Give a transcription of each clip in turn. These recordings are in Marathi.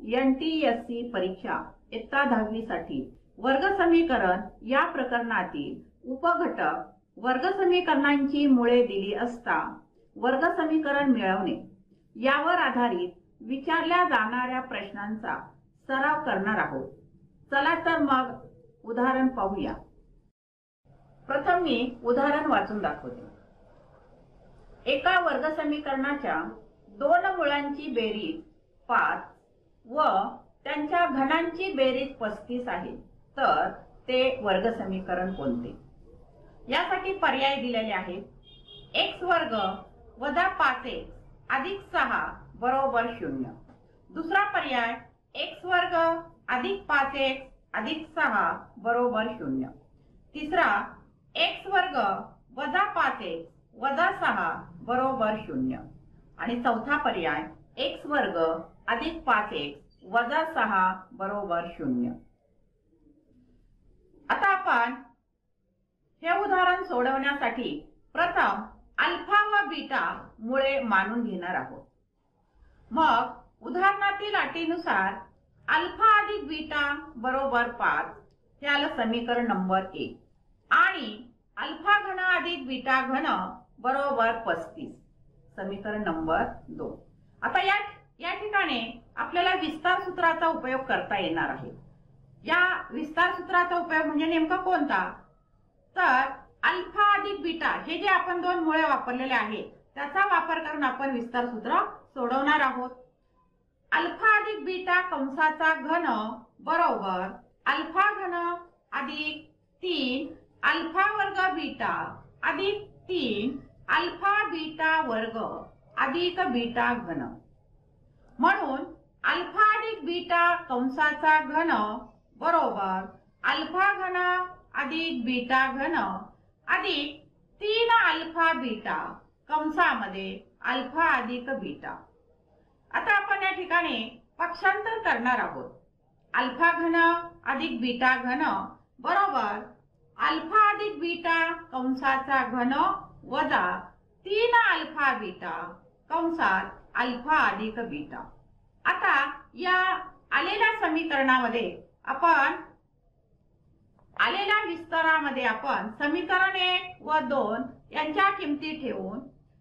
NTSC परीक्षा इयत्ता 10वी साठी वर्ग समीकरण या प्रकरणातील उपघटक वर्ग समीकरणांची मुळे दिली असता वर्ग समीकरण मिळवणे यावर आधारित विचारल्या जाणाऱ्या प्रश्नांचा सराव करणार आहोत। चला तर मग उदाहरण पाहूया। प्रथम मी उदाहरण वाचून दाखवते। एका वर्ग समीकरणाच्या दोन मुळांची बेरीज 5 व त्यांच्या घनांची बेरीज 35 आहे, तर ते वर्ग समीकरण कोणते? यासाठी पर्याय दिलेले आहेत। x वर्ग वजा 5x अधिक 6 बरोबर 0। दुसरा पर्याय x वर्ग अधिक 5x अधिक 6 बरोबर 0। तिसरा x वर्ग वजा 5x वजा 6 बरोबर 0। आणि चौथा पर्याय x वर्ग अधिक 5x वजा 6 बरोबर 0। आता आपण हे उदाहरण सोडवण्यासाठी प्रथम अल्फा व बीटा मुळे मानून घेणार आहोत। मग उदाहरणातील अटीनुसार अल्फा अधिक बीटा बरोबर 5 हे आलं समीकरण नंबर 1 आणि अल्फा घन अधिक बीटा घन बरोबर 35 समीकरण नंबर 2। आता या ठिकाणी आपल्याला विस्तार सूत्राचा उपयोग करता येणार आहे। या विस्तार सूत्राचा उपयोग म्हणजे नेमका कोणता? तर अल्फा अधिक बीटा हे जे आपण दोन मुळे वापरलेले आहेत त्याचा वापर करून आपण विस्तार सूत्र सोडवणार आहोत। अल्फा अधिक बीटा कंसाचा घन बरोबर अल्फा घन अधिक 3 अल्फा वर्ग बीटा अधिक 3 अल्फा बीटा वर्ग अधिक बीटा घन। म्हणून अल्फा अधिक बीटा कंसाचा घन बरोबर अल्फा घन अधिक बीटा घन अधिक 3 अल्फा बीटा कंसामध्ये अल्फा अधिक बीटा। आता आपण या ठिकाणी पक्षांतर करणार आहोत। अल्फा घन अधिक बीटा घन बरोबर अल्फा अधिक बीटा कंसाचा घन वजा 3 अल्फा बीटा कंसात अल्फा अधिक बीटा। आता या आलेल्या समीकरणामध्ये आपण आलेल्या विस्तारामध्ये आपण समीकरण 1 व 2 यांच्या किमती ठेवून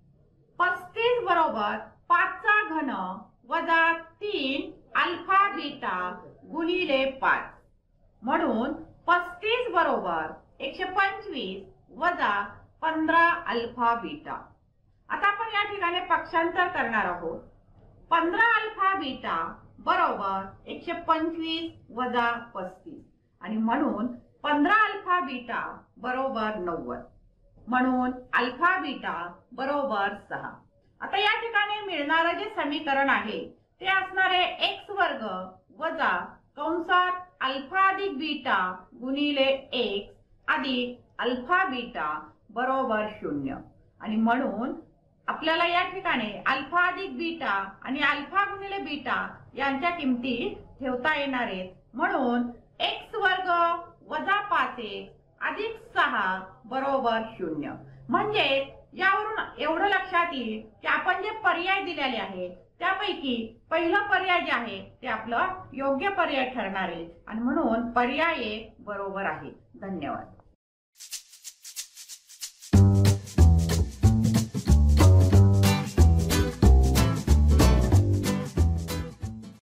35 बरोबर 5 चा घन वजा 3 अल्फा बीटा गुणिले 5 म्हणून 35 बरोबर 125 वजा 15 अल्फा बीटा। आता आपण या ठिकाणी पक्षांतर करणार आहोत। 15 अल्फा बीटा बरोबर 125 वजा 35 आणि म्हणून 15 अल्फा बीटा बरोबर 90 म्हणून अल्फा बीटा बरोबर 6। आता या ठिकाणी मिळणारे जे समीकरण आहे ते असणार आहे x वर्ग वजा कंसात अल्फा अधिक बीटा गुणिले x अधिक अल्फा बीटा बरोबर 0 आणि म्हणून आपल्याला या ठिकाणी अल्फा अधिक बीटा आणि अल्फा गुणिले बीटा यांच्या किमती ठेवता येणार आहेत। म्हणून x वर्ग वजा 5x अधिक 6 बरोबर 0। म्हणजे यावरून एवढं लक्षात येईल की आपण जे पर्याय दिलेले आहेत त्यापैकी पहिला पर्याय जे आहे ते आपलं योग्य पर्याय ठरणार आहे आणि म्हणून पर्याय 1 बरोबर आहे। धन्यवाद।